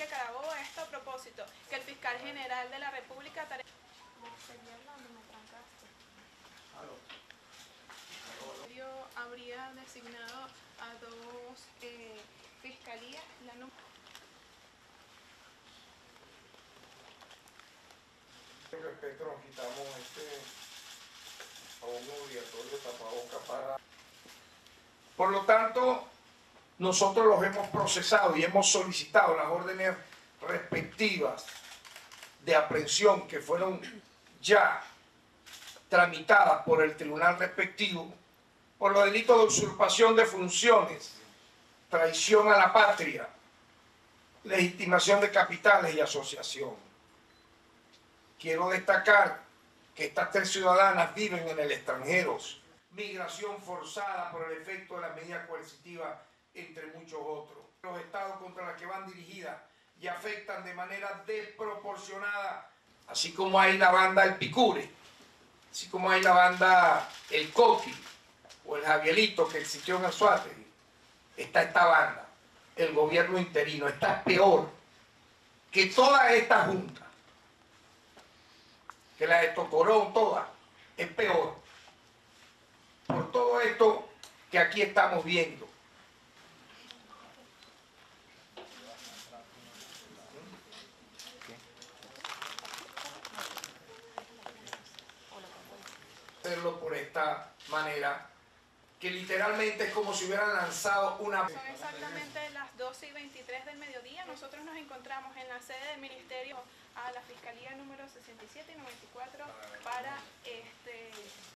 Parque Carabobo. Esto a propósito, que el fiscal general de la República habría designado a dos fiscalías. Respecto, nos quitamos abono obligatorio tapabocas para... Por lo tanto, nosotros los hemos procesado y hemos solicitado las órdenes respectivas de aprehensión que fueron ya tramitadas por el tribunal respectivo por los delitos de usurpación de funciones, traición a la patria, legitimación de capitales y asociación. Quiero destacar que estas 3 ciudadanas viven en el extranjero, migración forzada por el efecto de las medidas coercitivas, entre muchos otros. Los estados contra los que van dirigidas y afectan de manera desproporcionada, así como hay la banda El Picure, así como hay la banda El Coqui o el Javielito que existió en Anzoátegui, está esta banda, el gobierno interino. Está peor que toda esta junta, que la de Tocorón toda, es peor por todo esto que aquí estamos viendo. Hacerlo por esta manera, que literalmente es como si hubieran lanzado una... Son exactamente las 12:23 del mediodía. Nosotros nos encontramos en la sede del Ministerio a la Fiscalía número 67 y 94 para